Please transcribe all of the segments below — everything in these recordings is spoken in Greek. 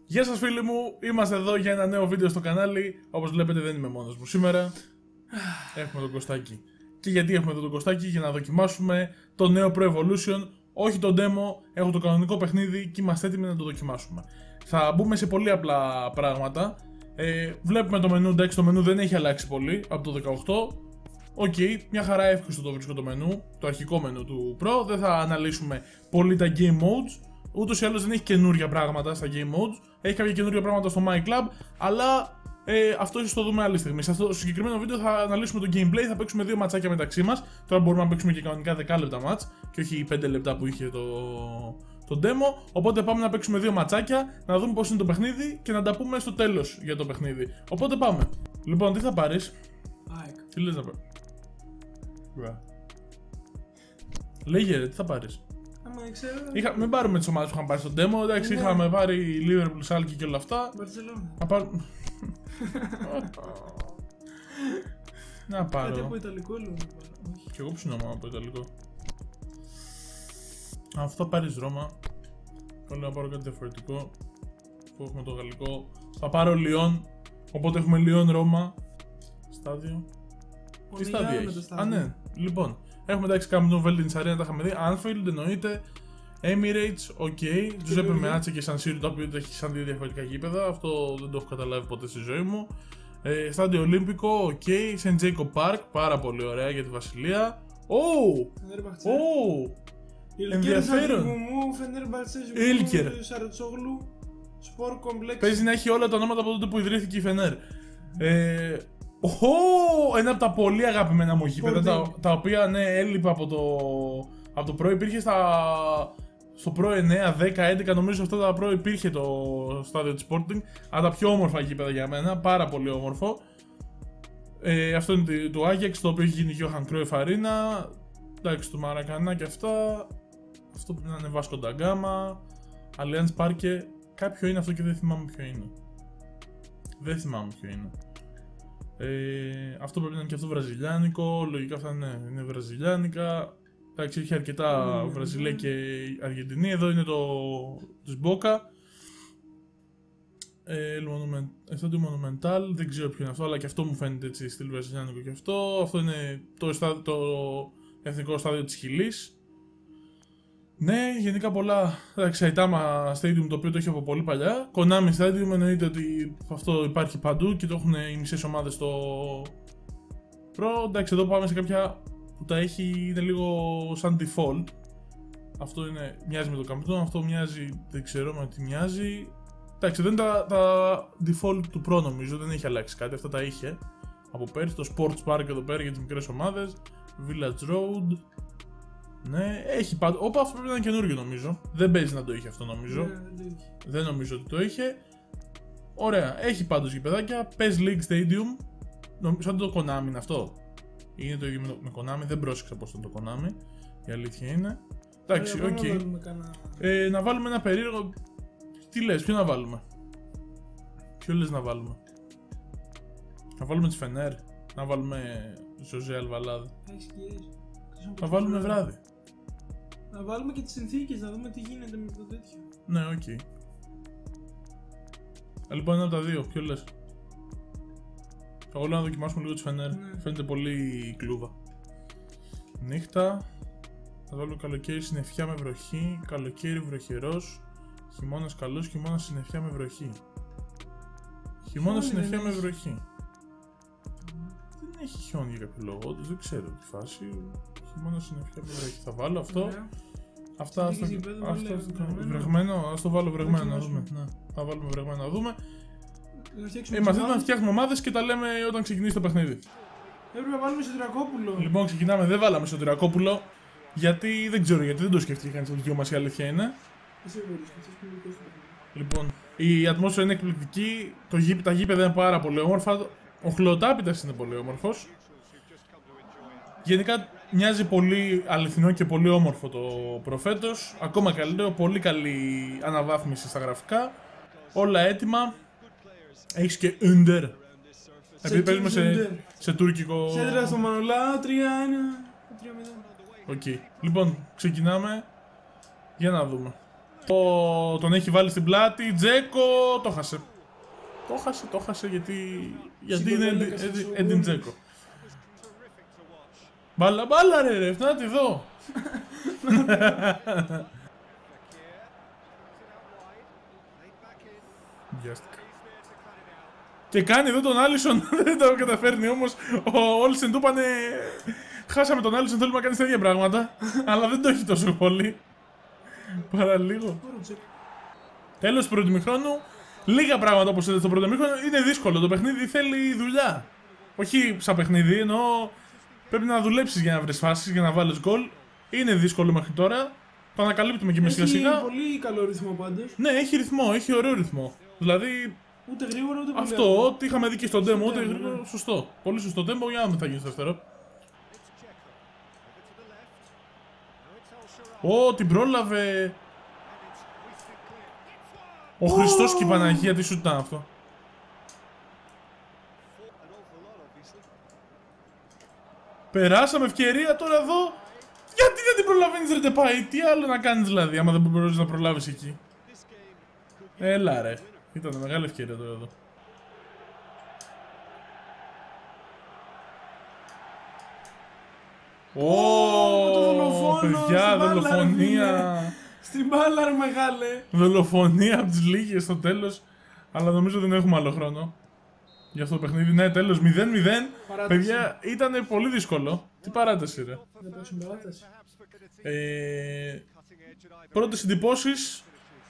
Γεια σας φίλοι μου, είμαστε εδώ για ένα νέο βίντεο στο κανάλι. Όπως βλέπετε δεν είμαι μόνος μου σήμερα. Έχουμε τον Κωστάκη. Και γιατί έχουμε εδώ τον Κωστάκη? Για να δοκιμάσουμε το νέο Pro Evolution. Όχι το demo, έχω το κανονικό παιχνίδι και είμαστε έτοιμοι να το δοκιμάσουμε. Θα μπούμε σε πολύ απλά πράγματα. Βλέπουμε το μενού, εντάξει, το μενού δεν έχει αλλάξει πολύ από το 18. Οκ, μια χαρά εύκολο το βρίσκω το μενού, το αρχικό μενού του Pro. Δεν θα αναλύσουμε πολύ τα game modes. Ούτως ή άλλως δεν έχει καινούργια πράγματα στα game modes. Έχει κάποια καινούργια πράγματα στο My Club, αλλά αυτό ίσως το δούμε άλλη στιγμή. Σε αυτό το συγκεκριμένο βίντεο θα αναλύσουμε το gameplay, θα παίξουμε δύο ματσάκια μεταξύ μας. Τώρα μπορούμε να παίξουμε και κανονικά 10 λεπτά match και όχι 5 λεπτά που είχε το demo. Οπότε πάμε να παίξουμε δύο ματσάκια, να δούμε πώς είναι το παιχνίδι και να τα πούμε στο τέλος για το παιχνίδι. Οπότε πάμε. Λοιπόν, τι θα πάρεις? Τι λες να πάρεις? Λέγε ρε, τι θα πάρεις? Μην πάρουμε τις ομάδες που είχαμε πάρει στο demo, εντάξει, είχαμε πάρει Liverpool, Σάλκη και όλα αυτά. Μπαρτσελόνα. Να πάρω. Κάτι από Ιταλικό λέω. Κι εγώ ψινόμαι από Ιταλικό. Αυτό θα πάρεις Ρώμα. Θέλω να πάρω κάτι διαφορετικό. Που έχουμε το γαλλικό. Θα πάρω Λιόν. Οπότε έχουμε Λιόν Ρώμα. Στάδιο. Τι στάδιο έχει? Α, ναι, λοιπόν. Έχουμε εντάξει Camp Nou, Veltins Arena, τα είχαμε δει. Anfield εννοείται. Emirates, ok. Giuseppe Meazza και San Siro, το οποίο έχει σαν δύο διαφορετικά γήπεδα. Αυτό δεν το έχω καταλάβει ποτέ στη ζωή μου. Στάδιο Ολύμπικο, ok. St. Jacob Park, πάρα πολύ ωραία για τη Βασιλεία. Ενδιαφέρον. Ήλκερ. Σπορ Κομπλέξ. Παίζει να έχει όλα τα ονόματα από τότε που ιδρύθηκε η Φενέρ. Ένα από τα πολύ αγαπημένα μου γήπεδα, τα οποία ναι, έλειπα από το Pro. Υπήρχε στο Pro 9, 10, 11 νομίζω αυτά τα Pro υπήρχε το στάδιο της Sporting. Από τα πιο όμορφα γήπεδα για μένα, πάρα πολύ όμορφο. Αυτό είναι το Ajax, το οποίο έχει γίνει Johan Cruyff Arena. Εντάξει, του Μαρακανά και αυτά. Αυτό πρέπει να είναι Vasco da Gama, Allianz Parque. Κάποιο είναι αυτό και δεν θυμάμαι ποιο είναι. Δεν θυμάμαι ποιο είναι. Αυτό πρέπει να είναι και αυτό βραζιλιάνικο. Λογικά αυτά είναι βραζιλιάνικα. Εντάξει, έχει αρκετά Βραζιλία και Αργεντινή. Εδώ είναι το της Boca. Αυτό το Monumental, δεν ξέρω ποιο είναι αυτό, αλλά και αυτό μου φαίνεται έτσι στυλ βραζιλιάνικο και αυτό. Αυτό είναι το εθνικό στάδιο της Χιλής. Ναι, γενικά πολλά. Εντάξει, Saitama Stadium, το οποίο το έχει από πολύ παλιά. Konami Stadium, εννοείται ότι αυτό υπάρχει παντού και το έχουν οι μισές ομάδες στο Pro. Εντάξει, εδώ πάμε σε κάποια που τα έχει, είναι λίγο σαν default. Αυτό μοιάζει με το Camp Nou, αυτό μοιάζει, δεν ξέρω με τι μοιάζει. Εντάξει, δεν είναι τα default του Pro νομίζω, δεν έχει αλλάξει κάτι, αυτά τα είχε από πέρσι. Το Sports Park εδώ πέρα για τις μικρές ομάδες. Village Road. Ναι, έχει πάντως. Όπα, αυτό πρέπει να είναι καινούργιο νομίζω. Δεν παίζει να το είχε αυτό νομίζω. Δεν νομίζω ότι το είχε. Ωραία, έχει πάντως γηπεδάκια. PES League Stadium. Σαν το Konami είναι αυτό. Είναι το ίδιο με Konami. Δεν πρόσεξα πώς ήταν το Konami. Η αλήθεια είναι. Εντάξει, οκ. Να βάλουμε ένα περίεργο. Τι λες, ποιο να βάλουμε? Ποιο λες να βάλουμε? Να βάλουμε τη Φενέρ. Να βάλουμε Ζωζέ Αλβαλάδ. Να βάλουμε βράδυ. Να βάλουμε και τις συνθήκες, να δούμε τι γίνεται με το τέτοιο. Ναι, οκ. Λοιπόν, ένα από τα δύο, ποιο λες? Εγώ λέω να δοκιμάσουμε λίγο τη Φενέρ. Φαίνεται πολύ κλούβα. Νύχτα. Θα βάλω καλοκαίρι συννεφιά με βροχή. Καλοκαίρι βροχερός. Χειμώνας καλός, χειμώνας συννεφιά με βροχή. Χειμώνας συννεφιά με βροχή. Δεν έχει χιόνι για κάποιο λόγο, δεν ξέρω τη φάση. Χειμώνα συννεφιά με βροχή. Θα βάλω αυτό. Αυτά βρεγμένο, ας το βάλω βρεγμένο να δούμε. Ναι, θα βάλουμε βρεγμένο να δούμε. Είμαστε εδώ να φτιάχνουμε ομάδες και τα λέμε όταν ξεκινήσει το παιχνίδι. Έπρεπε να βάλουμε Σωτηρακόπουλο. Λοιπόν, ξεκινάμε, δεν βάλαμε Σωτηρακόπουλο. Γιατί δεν ξέρω γιατί δεν το σκέφτηκε κανείς το δικό μας, η αλήθεια είναι. Λοιπόν, η ατμόσφαιρα είναι εκπληκτική. Τα γήπεδα είναι πάρα πολύ όμορφα. Ο Χλωτάπητας είναι πολύ όμορφος. Γενικά μοιάζει πολύ αληθινό και πολύ όμορφο το προφέτος. Ακόμα καλύτερο, πολύ καλή αναβάθμιση στα γραφικά. Όλα έτοιμα. Έχεις και Under. Επειδή παίζουμε σε τουρκικό. Σέντρα στο Μανολά, 3-1. 3-0. Οκ. Λοιπόν, ξεκινάμε. Για να δούμε. Τον έχει βάλει στην πλάτη. Τζέκο το χάσε. Το χάσε γιατί είναι Έντιν Τζέκο. Μπάλα ρε, να τη δω. Και κάνει εδώ τον Άλισον, δεν το καταφέρνει όμως. Ο Όλσεν του είπανε χάσαμε τον Άλισον, θέλουμε να κάνεις τα ίδια πράγματα. Αλλά δεν το έχει τόσο πολύ. Παραλίγο. Τέλος του πρώτου ημιχρόνου. Λίγα πράγματα όπως είδατε στο πρώτο ημιχρόνο. Είναι δύσκολο, το παιχνίδι θέλει δουλειά. Όχι σαν παιχνίδι, εννοώ πρέπει να δουλέψεις για να βρεις φάσεις, για να βάλεις γκολ. Είναι δύσκολο μέχρι τώρα. Το ανακαλύπτουμε και με σιγά σιγά. Έχει πολύ καλό ρυθμό πάντως. Ναι, έχει ρυθμό, έχει ωραίο ρυθμό. Δηλαδή. Ούτε γρήγορο ούτε πολύ. Αυτό, ό,τι είχαμε δει και στο demo, ούτε γρήγορο. Ναι. Σωστό. Πολύ σωστό demo, για να μην θα γίνει στο αριστερό. Την πρόλαβε. Ο Χριστός και η Παναγία, τι σου ήταν αυτό. Περάσαμε ευκαιρία τώρα εδώ. Γιατί δεν την προλαβαίνεις ρε πάει, τι άλλο να κάνεις δηλαδή, άμα δεν μπορείς να προλάβεις εκεί. Έλα ρε, ήταν μεγάλη ευκαιρία τώρα εδώ. Παιδιά, δολοφονία. Στην μπάλα ρε μεγάλε. Δολοφονία από τις λίγες στο τέλος. Αλλά νομίζω δεν έχουμε άλλο χρόνο για αυτό το παιχνίδι. Ναι, τέλος 0-0. Παιδιά, ήταν πολύ δύσκολο. Τι παράταση ρε. Δεν πάω στην παράταση. Πρώτες εντυπώσεις.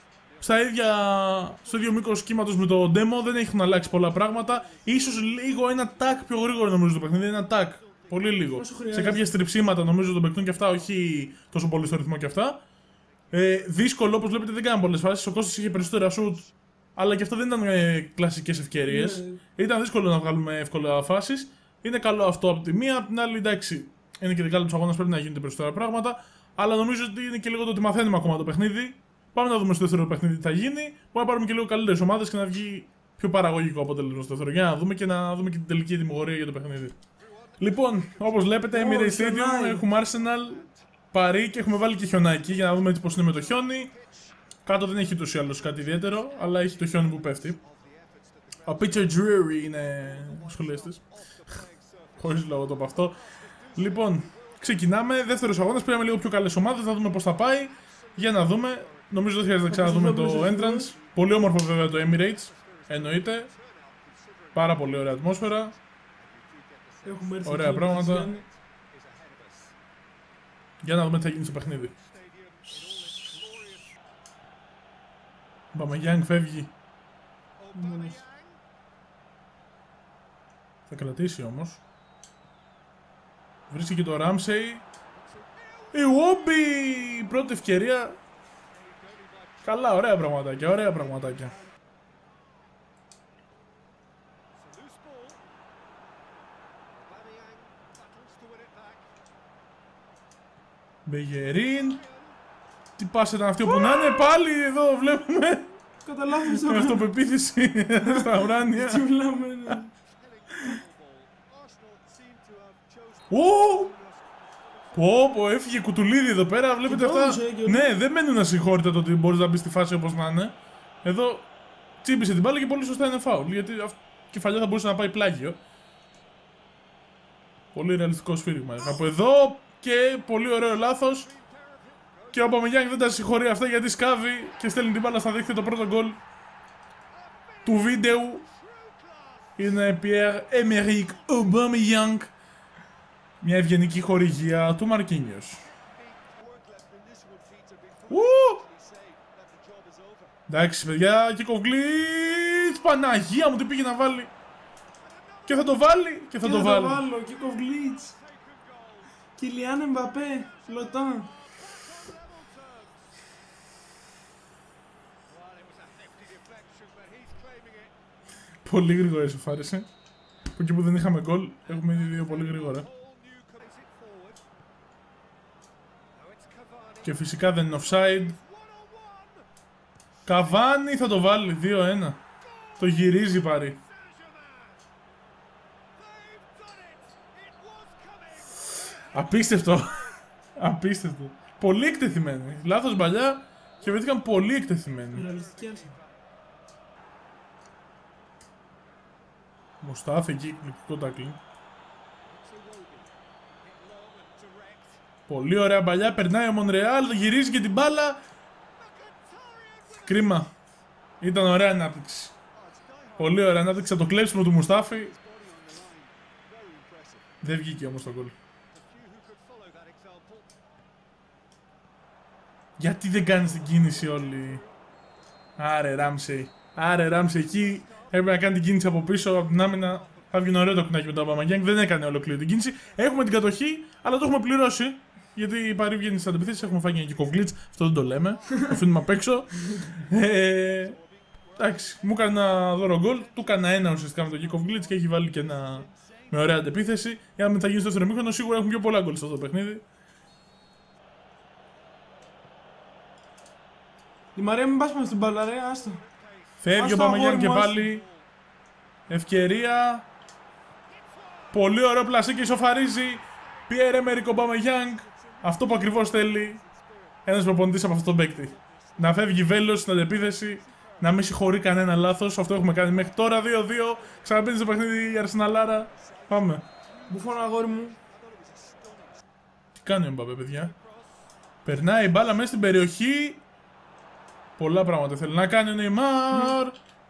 Στο ίδιο μήκος κύματος με το demo δεν έχουν αλλάξει πολλά πράγματα. Ίσως λίγο ένα τάκ πιο γρήγορο νομίζω το παιχνίδι. Ένα τάκ. Πολύ λίγο. Σε κάποια στριψίματα νομίζω τον παικτούν και αυτά, όχι τόσο πολύ στο ρυθμό και αυτά. Δύσκολο, όπως βλέπετε δεν κάναν πολλές φάσεις. Ο Κώστας είχε περισσότερα shoot, αλλά και αυτό δεν ήταν κλασικές ευκαιρίες. Ήταν δύσκολο να βγάλουμε εύκολα φάσεις. Είναι καλό αυτό από τη μία, από την άλλη εντάξει. Είναι και δεκάλεπτος αγώνας, πρέπει να γίνονται περισσότερα πράγματα. Αλλά νομίζω ότι είναι και λίγο το ότι μαθαίνουμε ακόμα το παιχνίδι. Πάμε να δούμε στο δεύτερο παιχνίδι τι θα γίνει. Μπορούμε να πάρουμε και λίγο καλύτερες ομάδες και να βγει πιο παραγωγικό αποτέλεσμα στο δεύτερο. Για να δούμε και την τελική τιμωρία για το παιχνίδι. Λοιπόν, όπως βλέπετε, Emirates Stadium, έχουμε Arsenal, Παρί και έχουμε βάλει και χιονάκι για να δούμε πώς είναι με το χιόνι. Κάτω δεν έχει ούτως ή άλλως κάτι ιδιαίτερο, αλλά έχει το χιόνι που πέφτει. Ο Peter Drury είναι ο σχολιαστής. Χωρίς λόγο το από αυτό. Λοιπόν, ξεκινάμε. Δεύτερος αγώνας, πήραμε λίγο πιο καλές ομάδες, να δούμε πώς θα πάει. Για να δούμε. Νομίζω δεν χρειάζεται να ξαναδούμε το entrance. Πολύ όμορφο βέβαια το Emirates. Εννοείται. Πάρα πολύ ωραία ατμόσφαιρα. Ωραία πράγματα. Για να δούμε τι θα γίνει στο παιχνίδι. Μπαμεγιάνγκ φεύγει. Θα κρατήσει όμως. Βρίσκει και το Ράμσεϊ. Η Wobby! Πρώτη ευκαιρία. Καλά, ωραία πραγματάκια, ωραία πραγματάκια. Μπεγερίν. Τι πάσα ήταν αυτή όπου να είναι, πάλι εδώ βλέπουμε. Καταλάβεις με αυτοπεποίθηση στα ουράνια. Τι μιλάμε, ναι. Πω, έφυγε κουτουλίδι εδώ πέρα, βλέπετε αυτά. Ναι, δεν μένουν ασυγχώρητα το ότι μπορείς να μπει στη φάση όπως να είναι. Εδώ τσίπησε την μπάλα και πολύ σωστά είναι φάουλ, γιατί η κεφαλιά θα μπορούσε να πάει πλάγιο. Πολύ ρεαλιστικό σφύριγμα. Από εδώ και πολύ ωραίο λάθος. Και ο Αμπαμεγιάνγκ δεν τα συγχωρεί αυτά γιατί σκάβει και στέλνει την μπάλα στα δίχτυα. Το πρώτο γκολ του βίντεο είναι Pierre-Emerick Aubameyang. Μια ευγενική χορηγία του Μαρκίνιος. Εντάξει παιδιά, και Κοβλίτς, Παναγία μου τι πήγε να βάλει. Και θα το βάλει και θα το βάλει. Και Κοβλίτς. Κιλιάν Εμπαπέ, Λοτάν. Πολύ γρήγορα ισοφάρισε. Από εκεί που δεν είχαμε γκολ, έχουμε ήδη δύο πολύ γρήγορα. Και φυσικά δεν είναι offside. Καβάνι θα το βάλει, 2-1. Το γυρίζει πάρει. Απίστευτο. Απίστευτο. Πολύ εκτεθειμένοι. Λάθος μπαλιά. και βρέθηκαν πολύ εκτεθειμένοι. Ρεαλιστική άρση. Μουστάφη εκεί, εκπληκτικό τάκλινγκ. Πολύ ωραία παλιά, περνάει ο Μονρεάλ, γυρίζει και την μπάλα. Κρίμα. Ήταν ωραία ανάπτυξη. Πολύ ωραία ανάπτυξη από το κλέψιμο του Μουστάφη. Δεν βγήκε όμως το γκολ. Γιατί δεν κάνεις την κίνηση όλη? Άρε Ράμσεϊ. Άρε Ράμσεϊ, εκεί έπρεπε να κάνει την κίνηση από πίσω, από την άμυνα. Θα βγει ωραίο το κουνάκι με τον Αμπαμεγιάνγκ. Δεν έκανε ολόκληρη την κίνηση. Έχουμε την κατοχή, αλλά το έχουμε πληρώσει. Γιατί η Παρί βγαίνει στις αντιπιθέσεις. Έχουμε φάει και κοβλίτς. Αυτό δεν το λέμε. Το αφήνουμε απ' έξω. Εντάξει, μου έκανε ένα δώρο γκολ. Του έκανα ένα ουσιαστικά με τον Κικοβλίτς και έχει βάλει και ένα με ωραία αντεπίθεση. Για να γίνει στο δεύτερο ημίχρονο, σίγουρα έχουν πιο πολλά γκολ σε αυτό το παιχνίδι. Η Μαρία, μην πας πάνω στην μπάλα, ρε, άστο. Φεύγει ο Αμπαμεγιάνγκ και πάλι. Ευκαιρία. Πολύ ωραίο πλασί και ισοφαρίζει. Πιέρε-Εμερικ Αμπαμεγιάνγκ. Αυτό που ακριβώς θέλει ένας προπονητής από αυτόν τον παίκτη. Να φεύγει βέλος στην αντεπίθεση, να μην συγχωρεί κανένα λάθος. Αυτό έχουμε κάνει μέχρι τώρα. 2-2. Ξαναπίνει στο παιχνίδι η Αρσεναλάρα. Πάμε. Μπουφόν, αγόρι μου. Τι κάνει ο Μπαπέ, παιδιά? Περνάει η μπάλα μέσα στην περιοχή. Πολλά πράγματα θέλει να κάνει ο Νεϊμάρ.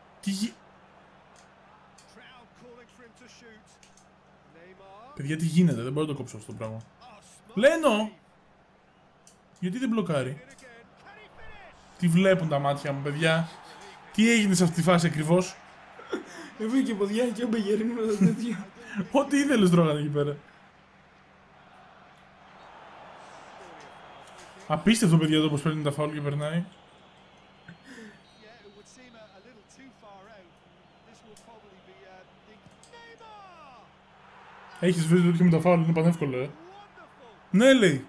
Παιδιά, τι γίνεται? Δεν μπορώ να το κόψω αυτό το πράγμα. Λένο! Γιατί δεν μπλοκάρει? Τι βλέπουν τα μάτια μου, παιδιά? Τι έγινε σε αυτή τη φάση ακριβώς? Έβγαινε και ποδιά και ο Μπεγερίνου με τα τέτοια. Ό,τι ήθελες τρώγανε εκεί πέρα. Απίστευτο, παιδιά, εδώ πως παίρνει τα φάουλ και περνάει. Έχεις βρει τέτοιο με τα φάουλ, είναι πανεύκολο, Ναι, λέει.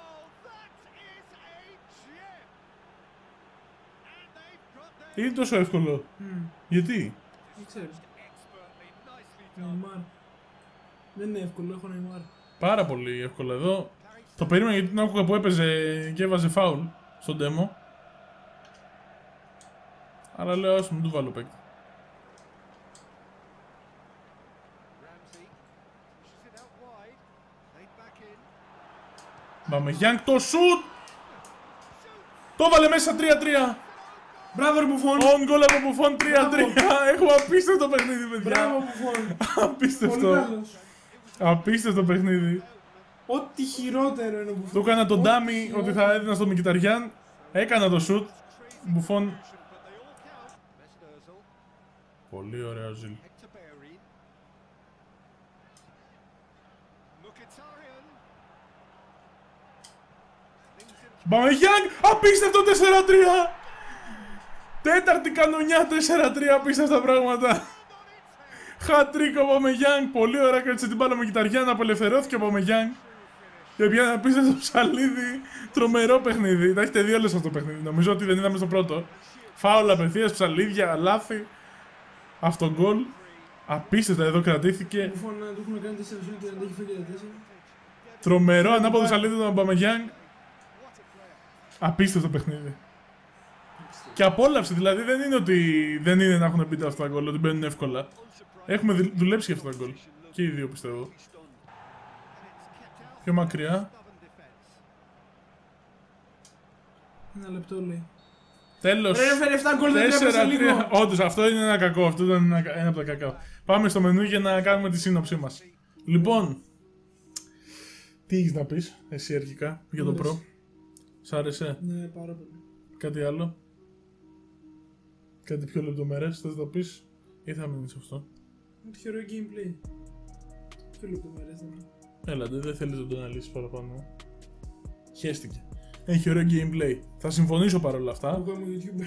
Είναι τόσο εύκολο. Γιατί? Δεν ξέρω. Νεϊμάρ. Δεν είναι εύκολο, έχω Νεϊμάρ. Πάρα πολύ εύκολο εδώ. Το περίμενα γιατί την άκουγα που έπαιζε και έβαζε φάουλ στον demo. Αλλά λέω ας μην του βάλω παίκτη. Αμπαμεγιάνγκ το σουτ! Το βάλε μέσα 3-3! Μπράβο, ρε Μπουφόν! On goal από Μπουφόν 3-3! Έχουμε απίστευτο παιχνίδι, παιδιά! Μπράβο, Μπουφόν! Απίστευτο! Απίστευτο παιχνίδι! Ό,τι χειρότερο είναι ο Μπουφόν. Του έκανα τον ντάμι ότι θα έδινα στο Μικιταριάν. Έκανα το σουτ. Μπουφόν. Πολύ ωραίο Ζιλ. Αμπαμεγιάνγκ! Απίστευτο 4-3! Τέταρτη κανονιά 4-3, απίστευτα πράγματα. Χατρίκ ο Αμπαμεγιάνγκ. Πολύ ωραία, κράτησε την μπάλα με Μικιταριάν. Απελευθερώθηκε ο Αμπαμεγιάνγκ. Και πια απίστευτο ψαλίδι. Τρομερό παιχνίδι. Τα έχετε δει όλες αυτό το παιχνίδι. Νομίζω ότι δεν είδαμε στο πρώτο. Φάουλ απευθείας, ψαλίδια, λάθη. Αυτό γκολ. Απίστευτα εδώ κρατήθηκε. Μπουφόν να του έχουν κάνει 4 σουτ και να τα έχει φάει και τα 4. Τρομερό ανάποδο ψαλίδι του Αμπαμεγιάνγκ. Απίστευτο παιχνίδι. Και απόλαυση, δηλαδή δεν είναι ότι δεν είναι να έχουν μπει αυτά τα γκολ, ότι μπαίνουν εύκολα. Έχουμε δουλέψει για αυτά τα γκολ. Και οι δύο πιστεύω. Πιο μακριά. Ένα λεπτό λέει. Τέλος. Ρε φέρε 7 γκολ, δεν τρέπεσε λίγο. Όντως, αυτό είναι ένα κακό. Αυτό ήταν ένα από τα κακά. Πάμε στο μενού για να κάνουμε τη σύνοψή μας. Λοιπόν, τι έχεις να πεις εσύ αρχικά για το Pro? Σ' άρεσε? Ναι, πάρα πολύ. Κάτι άλλο? Κάτι πιο λεπτομερές θες να πεις ή θα μείνεις σε αυτό? Έχει ωραίο gameplay. Πιο λεπτομερές δεν είναι. Έλατε, δεν θέλεις να το αναλύσεις παραπάνω. Χαίστηκε. Έχει ωραίο gameplay. Θα συμφωνήσω παρόλα αυτά. Εγώ είμαι YouTuber.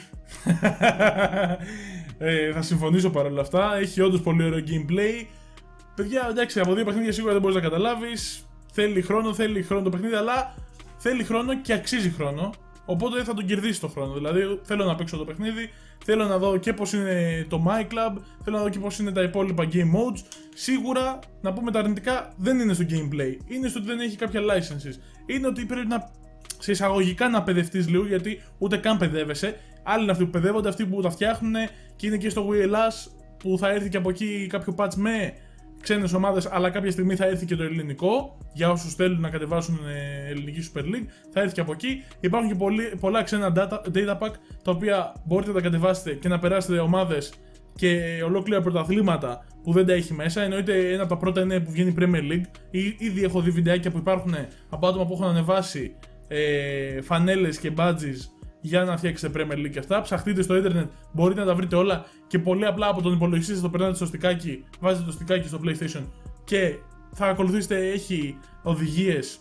Θα συμφωνήσω παρόλα αυτά. Έχει όντως πολύ ωραίο gameplay. Παιδιά, εντάξει, από δύο παιχνίδια σίγουρα δεν μπορείς να καταλάβεις. Θέλει χρόνο το παιχνίδι, αλλά θέλει χρόνο και αξίζει χρόνο. Οπότε θα τον κερδίσει το χρόνο. Δηλαδή, θέλω να παίξω το παιχνίδι, θέλω να δω και πώς είναι το My Club, θέλω να δω και πώς είναι τα υπόλοιπα game modes. Σίγουρα, να πούμε τα αρνητικά, δεν είναι στο gameplay. Είναι στο ότι δεν έχει κάποια licenses. Είναι ότι πρέπει να σε εισαγωγικά να παιδευτείς λίγο, γιατί ούτε καν παιδεύεσαι. Άλλοι είναι αυτοί που παιδεύονται, αυτοί που τα φτιάχνουν και είναι και στο Wii Ελλάς, που θα έρθει και από εκεί κάποιο patch με ξένες ομάδες, αλλά κάποια στιγμή θα έρθει και το ελληνικό. Για όσους θέλουν να κατεβάσουν ελληνική Super League, θα έρθει και από εκεί. Υπάρχουν και πολλά ξένα data pack, τα οποία μπορείτε να τα κατεβάσετε και να περάσετε ομάδες και ολόκληρα πρωταθλήματα που δεν τα έχει μέσα. Εννοείται ένα από τα πρώτα είναι που βγαίνει η Premier League. Ήδη έχω δει βιντεάκια που υπάρχουν από άτομα που έχουν ανεβάσει φανέλες και badges για να φτιάξετε Premier League και αυτά. Ψαχτείτε στο ίντερνετ, μπορείτε να τα βρείτε όλα και πολύ απλά από τον υπολογιστή σας το περνάτε στο στικάκι, βάζετε το στικάκι στο PlayStation και θα ακολουθήσετε, έχει οδηγίες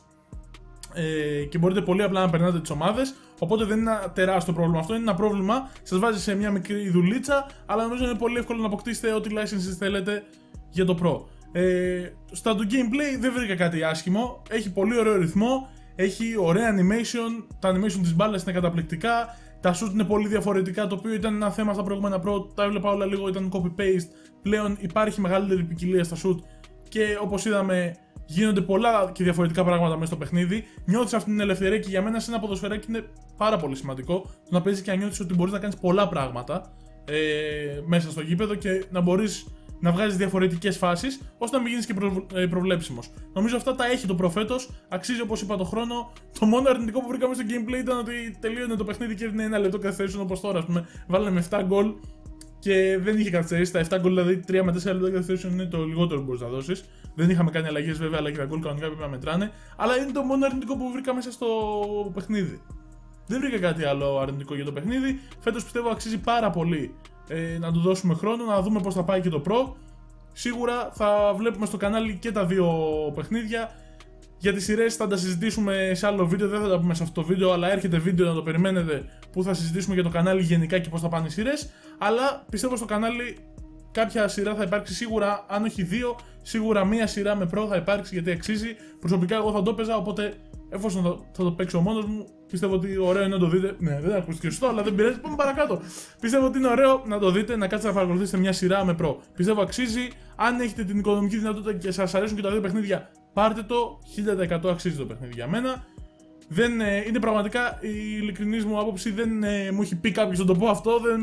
και μπορείτε πολύ απλά να περνάτε τις ομάδες. Οπότε δεν είναι ένα τεράστιο πρόβλημα αυτό, είναι ένα πρόβλημα, σας βάζει σε μια μικρή δουλίτσα, αλλά νομίζω είναι πολύ εύκολο να αποκτήσετε ό,τι licenses θέλετε για το Pro. Στα του gameplay δεν βρήκα κάτι άσχημο, έχει πολύ ωραίο ρυθμό, έχει ωραία animation, τα animation της μπάλας είναι καταπληκτικά, τα shoot είναι πολύ διαφορετικά, το οποίο ήταν ένα θέμα στα προηγούμενα Pro, τα έβλεπα όλα λίγο, ήταν copy-paste, πλέον υπάρχει μεγαλύτερη ποικιλία στα shoot και όπως είδαμε γίνονται πολλά και διαφορετικά πράγματα μέσα στο παιχνίδι. Νιώθεις αυτή την ελευθερία και για μένα σε ένα ποδοσφαιράκι είναι πάρα πολύ σημαντικό το να παίζεις και να νιώθεις ότι μπορείς να κάνεις πολλά πράγματα μέσα στο γήπεδο και να μπορείς να βγάζεις διαφορετικές φάσεις ώστε να μην γίνεις και προβλέψιμος. Νομίζω αυτά τα έχει το Pro φέτος, αξίζει όπως είπα το χρόνο. Το μόνο αρνητικό που βρήκαμε στο gameplay ήταν ότι τελείωνε το παιχνίδι και έδινε ένα λεπτό καθυστέρηση όπως τώρα. Ας πούμε, βάλαμε 7 γκολ και δεν είχε καθυστερήσει. Τα 7 γκολ, δηλαδή 3 με 4 λεπτά καθυστέρηση είναι το λιγότερο που μπορείς να δώσεις. Δεν είχαμε κάνει αλλαγές βέβαια, αλλά και τα γκολ κανονικά πρέπει να μετράνε. Αλλά είναι το μόνο αρνητικό που βρήκα μέσα στο παιχνίδι. Δεν βρήκα κάτι άλλο αρνητικό για το παιχνίδι. Φέτος πιστεύω αξίζει πάρα πολύ να του δώσουμε χρόνο, να δούμε πώς θα πάει και το Pro. Σίγουρα θα βλέπουμε στο κανάλι και τα δύο παιχνίδια. Για τις σειρές θα τα συζητήσουμε σε άλλο βίντεο, δεν θα τα πούμε σε αυτό το βίντεο, αλλά έρχεται βίντεο να το περιμένετε που θα συζητήσουμε για το κανάλι γενικά και πώς θα πάνε οι σειρές. Αλλά πιστεύω στο κανάλι κάποια σειρά θα υπάρξει σίγουρα, αν όχι δύο, σίγουρα μία σειρά με Pro θα υπάρξει γιατί αξίζει. Προσωπικά εγώ θα το παίζα, οπότε εφόσον θα το παίξω μόνος μου, πιστεύω ότι ωραίο είναι να το δείτε. Ναι, δεν ακούστηκε σωστό, αλλά δεν πειράζει, πάμε παρακάτω. Πιστεύω ότι είναι ωραίο να το δείτε, να κάτσετε να παρακολουθήσετε μια σειρά με Pro. Πιστεύω αξίζει. Αν έχετε την οικονομική δυνατότητα και σας αρέσουν και τα δύο παιχνίδια, πάρτε το. 1000% αξίζει το παιχνίδι για μένα. Δεν, είναι πραγματικά η ειλικρινής μου άποψη, δεν μου έχει πει κάποιος να το πω αυτό, δεν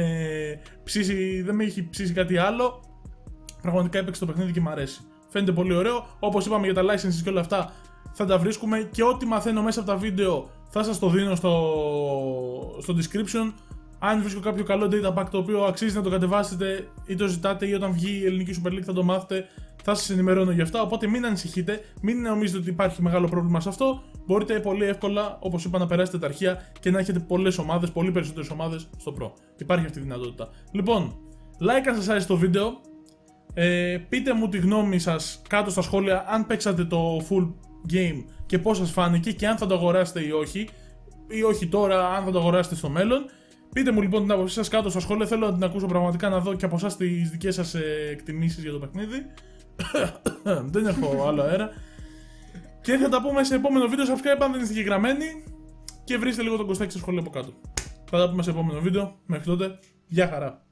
με έχει ψήσει κάτι άλλο. Πραγματικά έπαιξε το παιχνίδι και μου αρέσει. Φαίνεται πολύ ωραίο. Όπως είπαμε για τα licenses και όλα αυτά, θα τα βρίσκουμε και ό,τι μαθαίνω μέσα από τα βίντεο θα σας το δίνω στο description. Αν βρίσκω κάποιο καλό data pack το οποίο αξίζει να το κατεβάσετε ή το ζητάτε ή όταν βγει η ελληνική Super League θα το μάθετε, θα σας ενημερώνω για αυτά. Οπότε μην ανησυχείτε, μην νομίζετε ότι υπάρχει μεγάλο πρόβλημα σε αυτό. Μπορείτε πολύ εύκολα, όπως είπα, να περάσετε τα αρχεία και να έχετε πολλές ομάδες, πολύ περισσότερες ομάδες στο Pro. Υπάρχει αυτή η δυνατότητα. Λοιπόν, like αν σας άρεσε το βίντεο. Πείτε μου τη γνώμη σας κάτω στα σχόλια αν παίξατε το full game και πώς σας φάνηκε και αν θα το αγοράσετε ή όχι τώρα, αν θα το αγοράσετε στο μέλλον. Πείτε μου λοιπόν την άποψή σας κάτω στα σχόλια, θέλω να την ακούσω πραγματικά, να δω και από εσάς τις δικές σας εκτιμήσεις για το παιχνίδι. Δεν έχω άλλο αέρα. Και θα τα πούμε σε επόμενο βίντεο, subscribe αν δεν είστε εγγεγραμμένοι και βρίστε λίγο τον Κωστάκη στα σχόλια από κάτω. Θα τα πούμε σε επόμενο βίντεο, μέχρι τότε, γεια χαρά.